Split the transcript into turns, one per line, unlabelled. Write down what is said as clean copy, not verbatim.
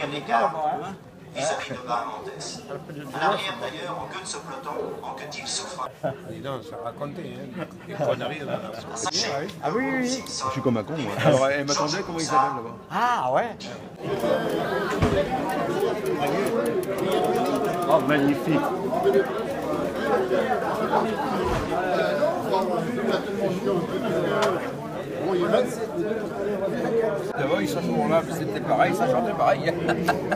les gars, vis-à-vis de Raymonde. L'arrière d'ailleurs, en queue de ce peloton, en que il souffre.
Dis donc, ça racontait, hein, des conneries de la
Ah oui, oui, oui.
Je suis comme un con, moi. Alors, elle m'attendait, comment il s'appelle là-bas?
Ah ouais. Oh, magnifique.
D'abord, ils sont là, c'était pareil, ça chantait pareil.